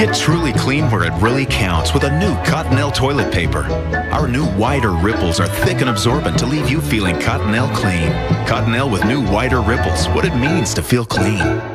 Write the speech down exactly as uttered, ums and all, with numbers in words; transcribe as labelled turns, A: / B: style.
A: Get truly clean where it really counts with a new Cottonelle toilet paper. Our new wider ripples are thick and absorbent to leave you feeling Cottonelle clean. Cottonelle with new wider ripples, what it means to feel clean.